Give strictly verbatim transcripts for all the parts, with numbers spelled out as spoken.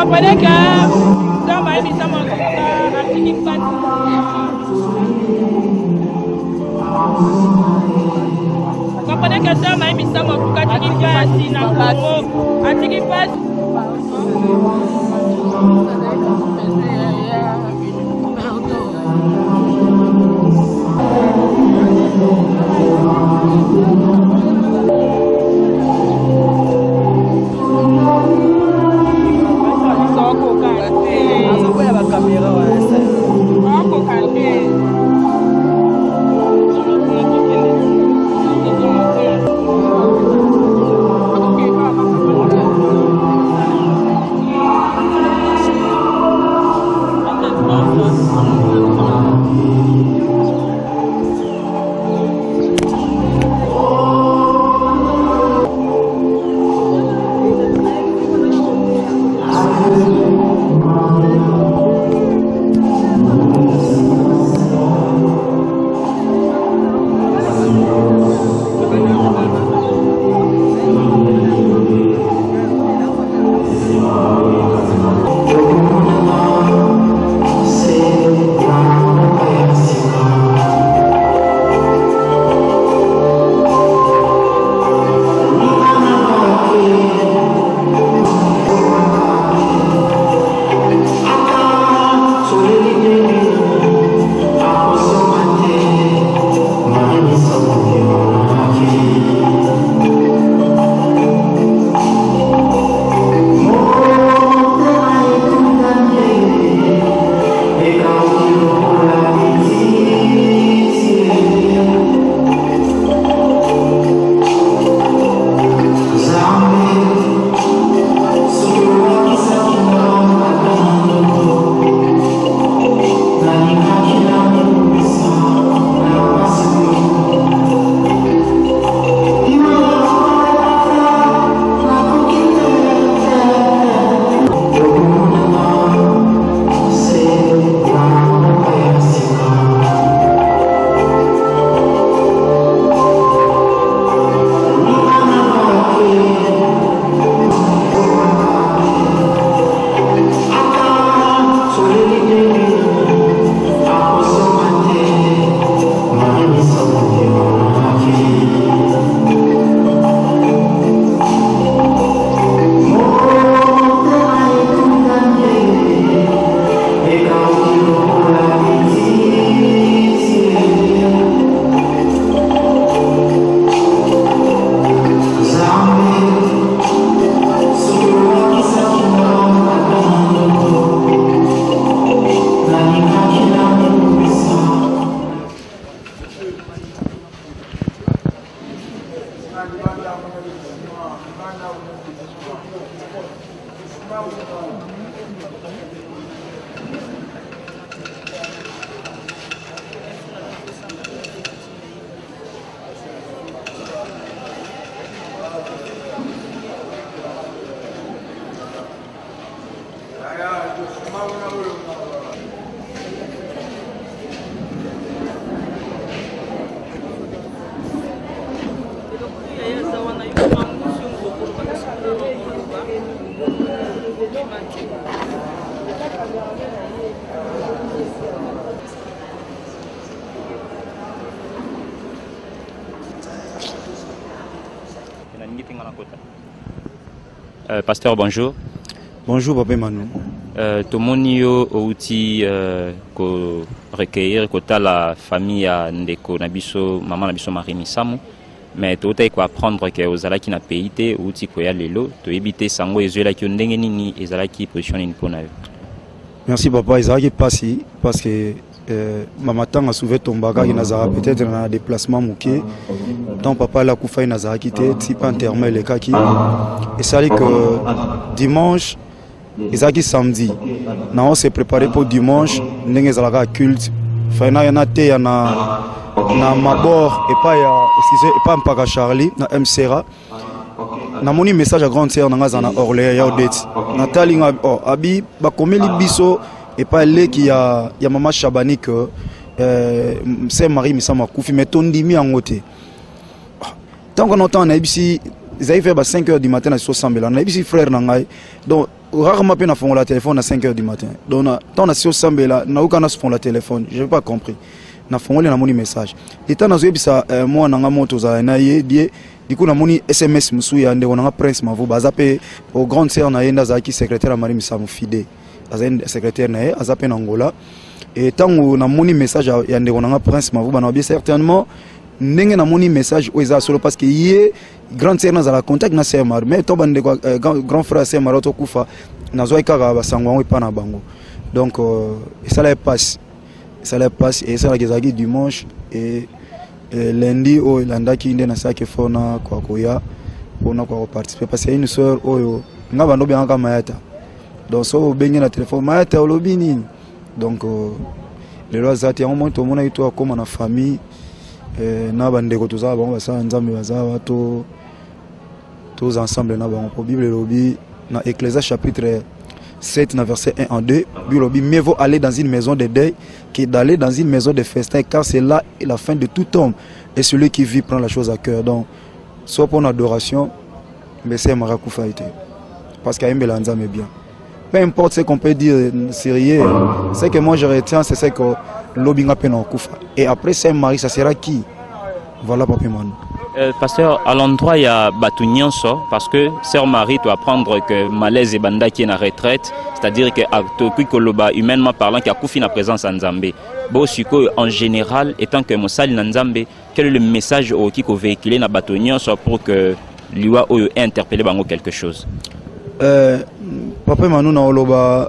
comprenez que ça m'a mis ça mon article pas. Comprenez que ça m'a mis ça mon article pas si na Congo article pas. Euh, pasteur, bonjour. Bonjour, Papa Manu. Euh, tout le monde est outil pour recueillir la famille Ndeko Nabiso, maman Nabiso Marie Misamu. Mais tout est quoi apprendre que aux alaki na pays te outil quoi ya lelo, to éviter sango ezola ki ndenge nini ezalaki position ni pona. Merci papa, ezalaki passé parce que euh, maman tanga souvé tombaka qui nazara peut-être dans déplacement mouké. Donc papa la koufa nazara quitté, type enterrement le kaki. Et ça dit que dimanche ezalaki samedi. Na on s'est préparé pour dimanche, ndenge ezalaka culte. Faina yana te yana na mabor et pas ya excusez et pas mpaka Charlie na M Sera. Na moni message à grande sœur na ngazana Orléans ya odeti. Natali nga oh abi ba komeli biso et pas le qui ya ya maman Chabani que euh c'est Marie Misama Koufi mais tondimi en côté. Tant qu'on entend na ibisi ils avaient fait cinq heures du matin à soixante mille. Na ibisi frère na ngai. Donc rarement pe na fond la téléphone à cinq heures du matin. Donc tant na sio sambela na uka na fond la téléphone, j'ai pas compris. Na fond na moni message. Étant na zoyebisa moi na nga moto za na ye die du coup na moni S M S musu ya ndeko na prince mavo bazape au grande sœur na yenda za ki secrétaire Marie Misamu Fide. Azen secrétaire na ye azape na Angola. Et tant na moni message ya ndeko na prince mavo bana bien certainement ndenge na moni message o eza solo parce que yé grande sœur na za la contact na sœur Marie mais to bande grand frère sœur Marie to kufa na zo ikaka basango ngo pa na bango. Donc euh, ça la passe. Ça la passe et ça la gezagi dimanche et lundi o landa ki inde na sake fona kwa koya pona kwa participer parce que une sœur oyo nga bando bien ka mayata. Donc so benye na téléphone mayata olobi nini. Donc les lois zati en moins tout monde ito comme na famille na bandeko to za bango basa nzambe baza bato tous ensemble na bango pour Bible lobi na Ecclésias chapitre sept na verset un en deux, Bible dit mieux vaut aller dans une maison de deuil que d'aller dans une maison de festin car c'est là la fin de tout homme et celui qui vit prend la chose à cœur. Donc soit pour l'adoration mais c'est Marakufa été parce qu'il y a un mélange mais bien. Peu importe ce qu'on peut dire sérieux, c'est que moi je retiens c'est ce que l'obinga peine en kufa et après c'est Marie ça sera qui? Voilà Papa Manu. Euh, pasteur, à l'endroit il y a Batounianso parce que Sœur Marie doit apprendre que malaise et banda qui est en retraite, c'est-à-dire que Toki Koloba humainement parlant qui a koufi na présence en Zambé. Bon siko en général étant que Mosali na Zambé, quel est le message au qui ko véhiculer na Batounianso pour que liwa oyo ait interpellé bango quelque chose? Euh, Papa Manu na Oloba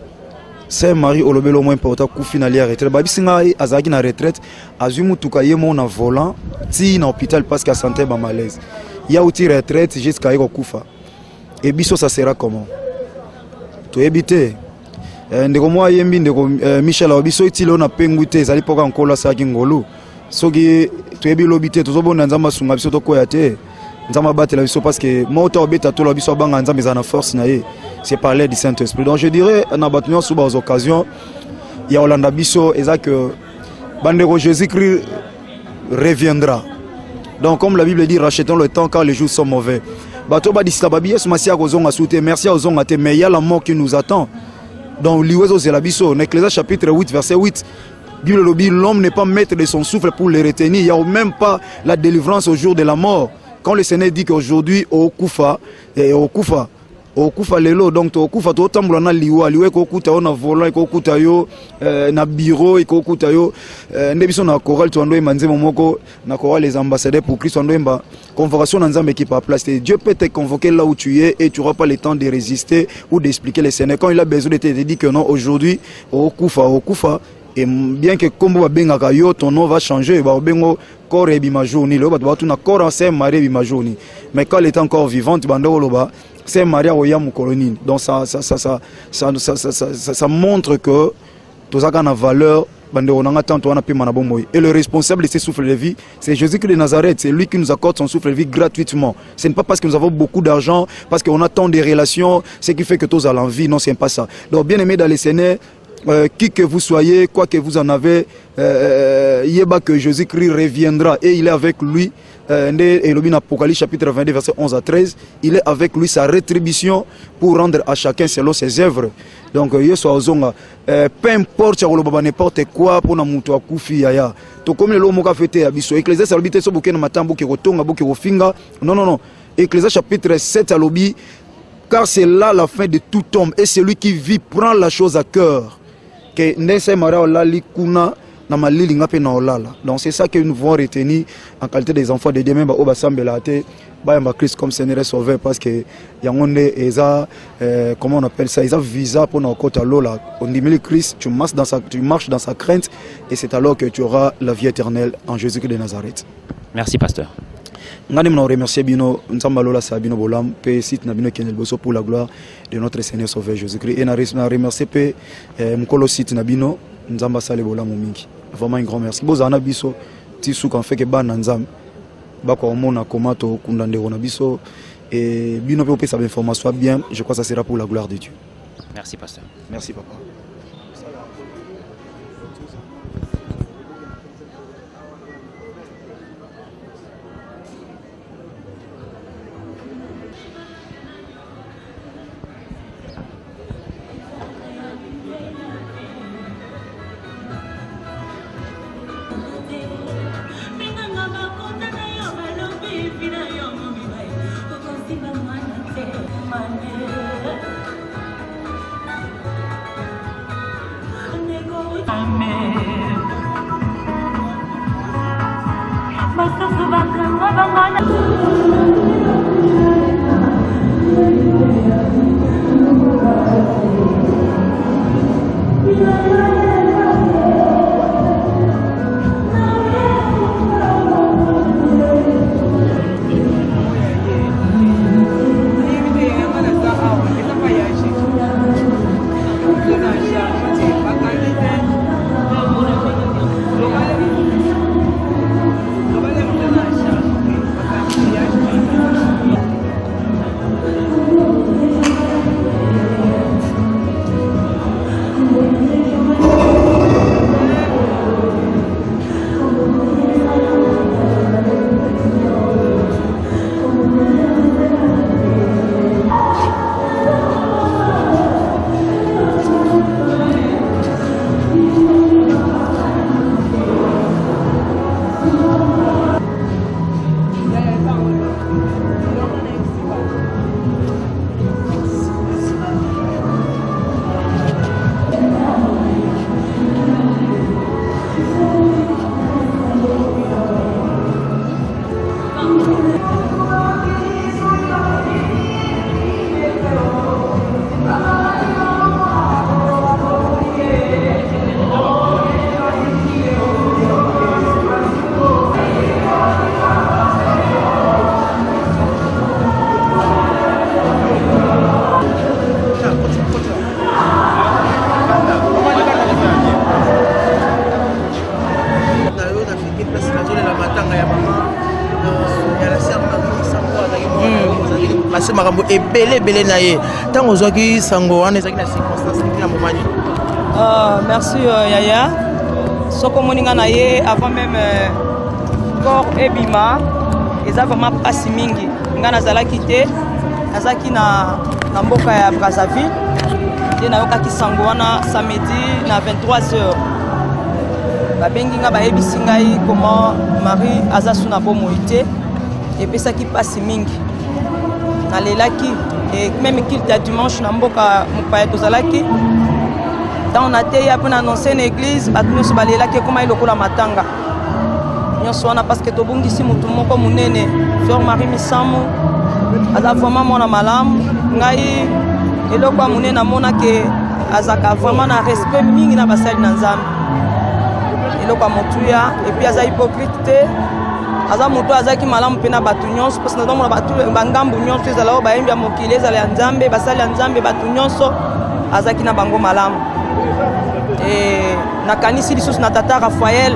Sœur Marie olobelo moins important coup final ya retraite babi singa azaki na retraite azumu tukaye mo na volant ti na hôpital parce que santé ba malaise ya uti retraite jusqu'à yeko kufa et biso ça sera comment to ebité ndeko mo yembi ndeko Michel obiso itilo na pengute ezali poka nkola saki ngolu soki to ebi lobité tozobona nzamba sunga biso to koya te nzamba batela biso parce que mota obeta to lobiso banga nzamba za na force na ye. C'est parler du Saint-Esprit. Donc je dirais, on a battu sur les occasions, il y a Olanda Bisso, et ça que Bandero Jésus-Christ reviendra. Donc comme la Bible dit, rachetons le temps car les jours sont mauvais. Bato ba distababiye sumasia kozonga soute, merci à ozonga te, mais il y a la mort qui nous attend. Donc liwezo c'est la Bisso, Ecclésias chapitre huit verset huit. Bible le dit, l'homme n'est pas maître de son souffle pour le retenir, il n'y a même pas la délivrance au jour de la mort. Quand le Seigneur dit qu'aujourd'hui au Koufa et au Koufa okufa lelo donc to okufa to tambola na liwa liwe ko kuta na volant ko kuta yo na bureau ko kuta yo ndebiso na chorale to ndo manze momoko na chorale les ambassadeurs pour Christ ndo mba convocation na nzambe qui par place. Dieu peut te convoquer là où tu es et tu n'auras pas le temps de résister ou d'expliquer les Seigneur quand il a besoin de te dire que non aujourd'hui okufa okufa. Et bien que comme va bien yo ton nom va changer va bengo corps et bimajouni le va tout na corps c'est Marie bimajouni mais quand elle est encore vivante bando loba c'est Maria Oyam colonie. Donc ça ça ça ça ça ça ça ça, ça, ça montre que tout ça a valeur et le responsable de ces souffles de vie, c'est Jésus-Christ de Nazareth. C'est lui qui nous accorde son souffle de vie gratuitement. Ce n'est pas parce que nous avons beaucoup d'argent, parce qu'on a tant de relations, ce qui fait que tous à l'envie. Non, ce n'est pas ça. Donc, bien aimé dans les Seigneurs, euh, qui que vous soyez, quoi que vous en avez, euh, yeba que Jésus-Christ reviendra et il est avec lui. Et le Apocalypse chapitre vingt-deux verset onze à treize, il est avec lui sa rétribution pour rendre à chacun selon ses œuvres. Donc peu importe n'importe quoi pour na mutu akufi yaya to comme le lomo ka fete abiso Ecclésias ça lobite so bokena matambo ki kotonga boki kofinga non non non Ecclésias chapitre sept à lobi car c'est là la fin de tout homme et celui qui vit prend la chose à cœur que nese mara la likuna. Donc c'est ça que nous devons retenir en qualité des enfants de Dieu, même au Bassambelate, Bayamba Christ comme Seigneur et Sauveur, parce que Yangonde Eza, comment on appelle ça, ils ont visa pour nos côtes à l'eau là. On dit mais Christ, tu marches dans sa, tu marches dans sa crainte, et c'est alors que tu auras la vie éternelle en Jésus-Christ de Nazareth. Merci pasteur. Nous remercions Bino, Nzambalola Sabino Bolam, P site Nabino Kenel Bosso pour la gloire de notre Seigneur Sauveur Jésus-Christ. Et nous remercions P Mukolo site Nabino, Nzamba Sale Bolam Mingi. Vraiment un grand merci. Bozana biso tisou kan fait que ban nzam ba ko mona komato kundande rona biso et bino pe sa information bien, je crois que ça sera pour la gloire de Dieu. Merci pasteur. Merci papa. et belé belé naïe tant aux qui sango on est dans circonstance qui la moment. Ah merci euh, Yaya. Ce que mon naïe avant même corps et bima ils avaient vraiment pas si mingi. Ngana zala quitté azaki na na mboka ya Brazzaville. Et na yoka ki sango wana samedi na vingt-trois heures. Ba bengi nga ba ebisi ngai comment Marie azasuna bomoité et puis ça qui passe mingi. Nalelaki et même qu'il t'a dimanche na mboka mupaya tozalaki dans on a été après annoncer une église batunu so balelaki comment ilokola matanga nyonso wana parce que tobungisi mutu moko munene Sœur Marie Misamu aza vraiment mona malamu ngai eloko munene amona ke azaka vraiment na respect mingi na basali na Nzambe eloko motuya et puis aza hypocrite te aza moto azaki malamu pena batu nyonso parce que nazomona batu bangambu nyonso ezala oyo bayembi ya mokili ezala ya Nzambe basali ya Nzambe batu nyonso azaki na bango malamu et nakanisi lisusu na tata Raphaël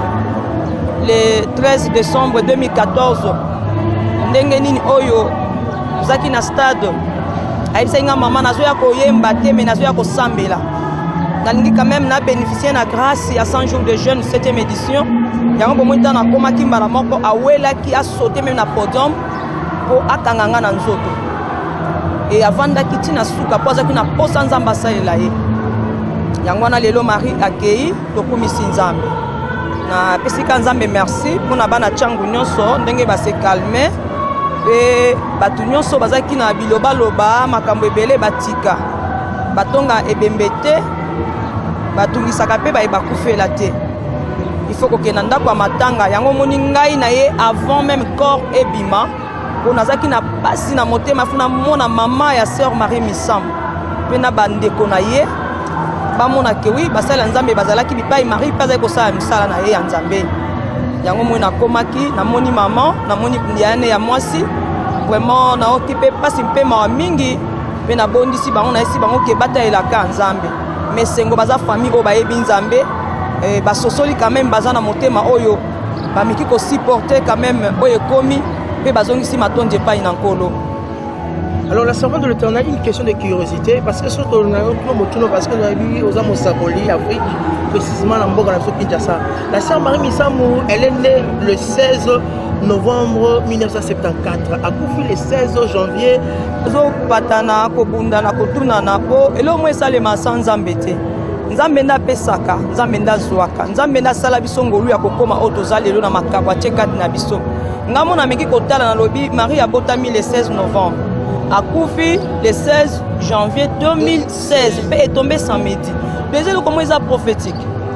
le treize décembre deux mille quatorze ndenge nini oyo azaki na stade ayebisaki nga mama nazoya koyemba te mais nazoya kosambela nalingi quand même na bénéficier na grâce ya cent jours de jeûne septième édition yango bomoi ntango nakomaki mbala moko awelaki asaute même na podium mpo akanganga na nzoto e avandaki ntina suka mpo azalaki na posa Nzambe asalela ye yango wana lelo Marie akei tokumisi Nzambe na pesika Nzambe merci mpona bana ntiangu nyonso ndenge base calme mpe bato nyonso bazalaki na bilobaloba makambo ebele batika batonga ebembe te batungisaka mpe baye bakufela te il faut kokenda ndako ya matanga yango moni ngai na ye avant même corps ebima mpo nazalaki na pasi na motema funa mona mama ya Sœur Marie Misamu mpe na bandeko na ye bamonake wi basali ya Nzambe bazalaki bipai Marie mpe azali kosala misala na ye ya Nzambe yango moi nakomaki namoni mama namoni yane ya mwasi vraiment naoki mpe pasi mpe mawa mingi mpe nabondisi bango nayesi bango ke batalelaka Nzambe mais sengo baza famille oyo bayebi Nzambe eh, basosoli quand même baza na motema oyo bamiki kosupporter quand même oyo ekomi mpe bazongisi matondi epai na nkolo. Alors la servante de l'Éternel, une question de curiosité parce que surtout on a un parce que nous avons vu aux Amosaboli, Afrique, précisément dans Mboga, Kinshasa. La sœur Marie Misamu, elle est née le seize novembre mille neuf cent soixante-quatorze. A Koufi le seize janvier. Zo patana kobunda na kotuna na po elo mwe salema sans Nzambe te. Nzambe nda pesaka, Nzambe nda zwaka, Nzambe nda sala biso ngolu ya kokoma otoza lelo na makabo cheka na biso. Ngamo na meki kotala na lobi Marie abotami le seize novembre. A Koufi le seize janvier deux mille seize, paix est tombé samedi. Deuxième comment ils sont prophétiques.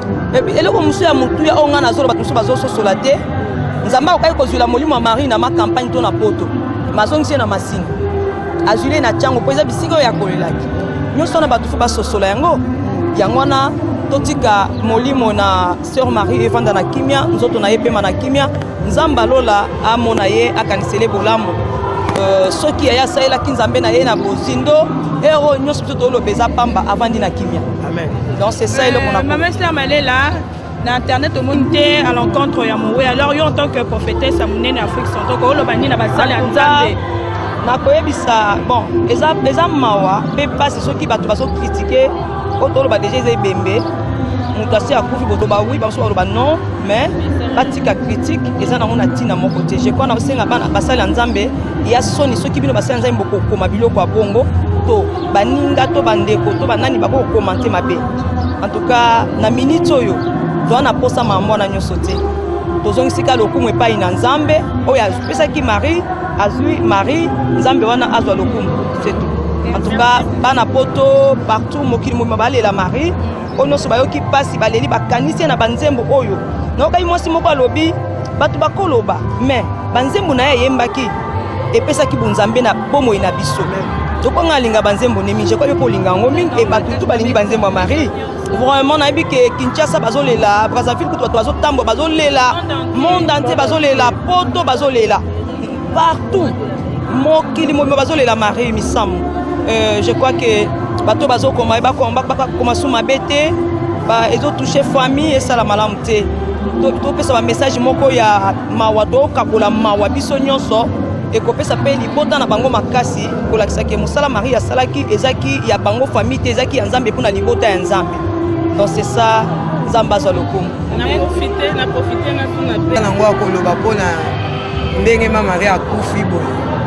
et puis eloko musu ya mutu ya onga na zolo bato musu bazo sosola te nzamba okai kozula molimo Marie na ma campagne to na poto mazongisi na masini azule na chango poza bisiko ya kolelaki nyonso na bato fu basosola yango yango na totika molimo na sœur Marie evanda na kimia nzoto na yepema na kimia nzamba lola amona ye akanisele bolamu euh, soki ya saela kinzambe na ye na bozindo ero nyonso to lo beza pamba avandi na kimia amen. Donc c'est ça, euh, le a maman sœur Malela na internet au monde à l'encontre ya moué alors yo en tant que prophétesse à mon Afrique centrale ko lo bani na basala nzambe na koyebisa bon eza eza mawa pe passe ceux qui bato baso critiquer ko to lo ba déjà ze bembe mutasi akufi boto ba oui baso ba non mais batika critique eza na mona tina mon côté je crois na senga bana basala nzambe ya soni ceux qui bino basala nzambe ko koma biloko ya bongo to baninga to bandeko to banani bako commenter mabe en tout cas na minute oyo to na posa mambo na nyoso te tozongisika lokumu epai na nzambe oyo apesaki Marie azui Marie nzambe wana azwa lokumu c'est tout. En tout cas bana poto partout mokili mo balela Marie ono so bayoki pasi baleli bakanisi na banzembo oyo nokai mwasi moko alobi batu bakoloba mais banzembo na ye yembaki epesaki bunzambe na bomo ina biso tokonga linga banzembo nemi je crois po linga ngomi et batu tout balingi banzembo ya Marie vraiment na bi ke Kinshasa bazolela Brazzaville kuto bazo tambo bazolela monde entier bazolela poto bazolela partout mokili mo bazolela Marie misamu euh, je crois que bato bazo koma ba komba ba koma suma bete ba ezo toucher famille et ça la malamte to to pesa ba message moko ya mawado kabola mawa biso nyonso et kopesa pe libota na bango makasi kolakisa ke musala Marie asalaki ezaki ya bango famille ezaki ya nzambe pona libota ya nzambe. Donc c'est ça nzamba za lokumu na profiter na profiter na tuna pe na ngwa koloba pona ndenge ma Marie akufi boy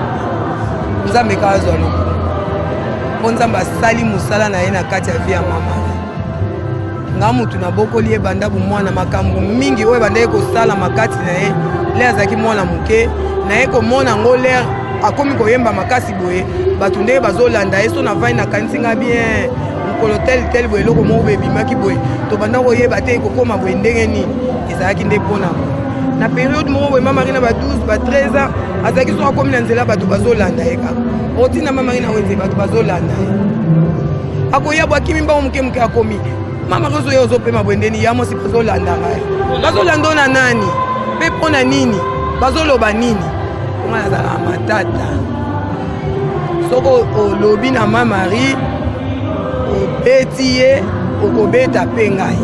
nzambe ka za lokumu nzamba sali musala na ye na kati ya vie ya mama nga mutu na bokoli ye banda bu mwana makambo mingi oyo banda ye kosala makati na ye le azaki mwana muke na ye komona ngo l'air akomi koyemba makasi boye bato ndenge bazolanda ye so na vai na kanisi nga bien mokolo tel tel boye eloko moko bebimaki boye to banda koyeba te ekokoma boye ndenge nini ezalaki nde mpona na periode moko boye Mama Marie na ba douze ba treize ans azalaki so akomi na nzela bato bazolanda ye kaka otina Mama Marie na wenze bato bazolanda ye akoya bwakimi mbango moke moke akomi Mama Marie ozoya ozopema boye ndeni ya mosi bazolanda ngai bazolanda na nani mpe mpona nini bazoloba nini onga nazala matata soko olobi na Mama Marie obeti ye okobeta mpe ngai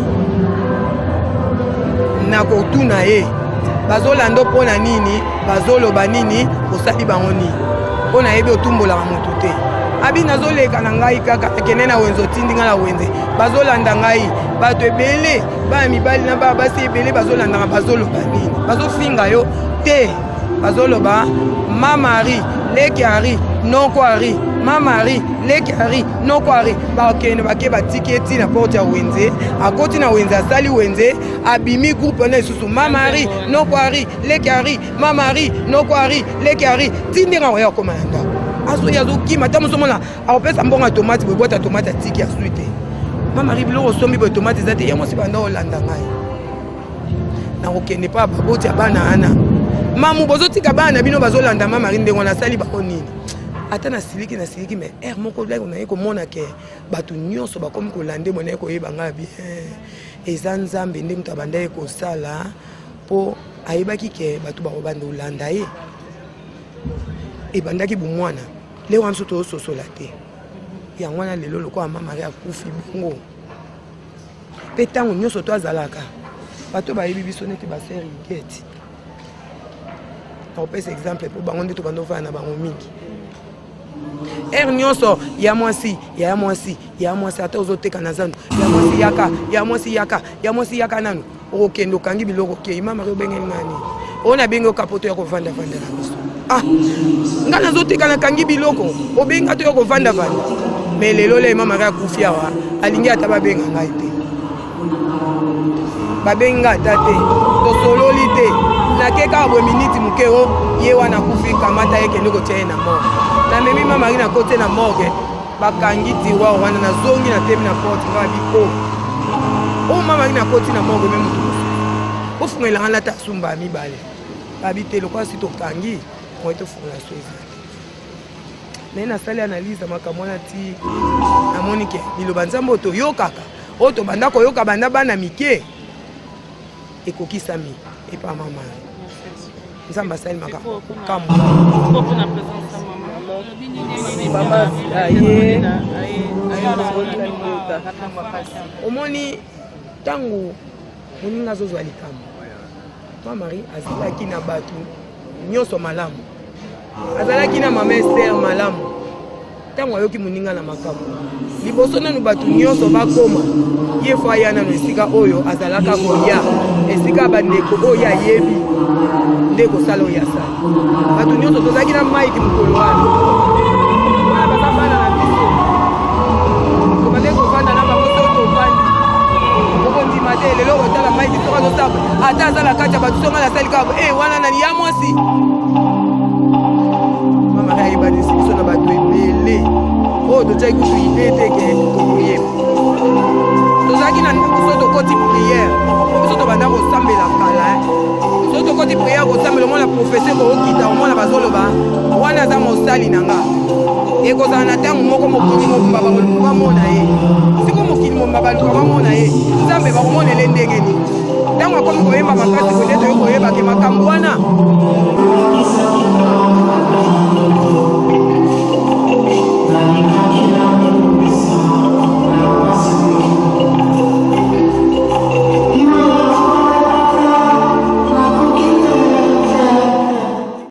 nakotuna ye bazolanda mpona nini bazoloba nini osali bango nini mpona yebi otumbolaka motu te abi nazoleka na ngai kaka akende na wenze otindi ngai na wenze bazolanda ngai bato ebele bana mibali na bana basi ebele bazolandaka bazoloba nini bazofinga yo te bazoloba Mama Marie leki ari noko ari Mama Marie leki ari noko ari bakende bake batiki eti na porte ya wenze akoti na wenze asali wenze abimi groupe na isusu Mama Marie noko ari leki ari Mama Marie noko ari leki ari tindi nga ya komanda aso yazo kima tamuso mona akopesa mbonga tomate boye bota tomate atiki asuite Mama Marie biloko sombi boye tomate zate ya mosi banda olanda ngai na okende pa baboti abana ana mamu bozotika bana bino bazolanda Mama Marie ndengo na sali bako nini ata na siliki na siliki mais er moko like na yeko mona ke batu nyonso bakomi kolande mona yeko yeba nga bien eza nzambe nde mutu abanda yeko sala po ayebaki ke batu bakobanda olanda ye ebandaki bumwana leo amso to sosola te yango wana lelo lokola Mama Marie akufi bongo pe ntango nyonso to azalaka bato bayebi biso neti basere igeti opesa exemple po bango nde tobanda ofala na bango mingi er nyonso ya mwasi ya mwasi ya mwasi ata ozoteka na zando ya mwasi yaka ya mwasi yaka ya mwasi yaka nanu okende okangi biloko ke Mama Marie obengeli nani ona bengi okapoto ya kovanda vanda na biso ah nga nazoteka na kangi biloko obenga to ya kovanda vanda mais lelo le Mama Marie akufi awa alingi ata babenga ngai te babenga ata te tosololi te nakeka bwe miniti mukeo ye wana kufi kamata yeke ndoko tie na morgue na memi Mama Marie na kote na morgue bakangi tiwa wana na zongi na temi na porte ngabi ko o mama ina koti na mongo même tout o fungela ngala ta sumba mi bale babite lokwa si to kangi mo to fungela soza mais na sali analyse makamona ti na monike liloba nzambo to yokaka o to banda ko yoka banda bana mike ekokisami et pas maman nzamba sali makambo kamu pour na présence maman Maman, aïe, omoni tango moninga azozwa likambo ma mari azalaki na bato nyonso malamu azalaki na mama Esther malamu tango ayoki moninga na makambo liboso nanu bato nyonso bakoma ye fo aya nano esika oyo azalaka koya esika bandeko oyo ayebi nde kosala oyo asali bato nyonso tozalaki na maiki mokolo wana wana bazabana na biso tobande kovanda na bango so tovandi okondima te lelo kotala maiki soka azosaba ata azala kati ya bato songa nasali kabo e wana nani ya mwasi mama kayebanisi biso na bato ebele oyo tozalaki kutu ide teke tokoyeba tozalaki na so tokoti priere po biso tobanda kosambela kala so tokoti priere kosambela omona professeur kookita omona bazoloba wana aza mosali na nga ekozala na ntango moko mokili mobimba baluka bamona ye siko mokili mobimba baluka bamona ye nzambe bakomonele ndenge nini ntango akomi koyemba makasi kode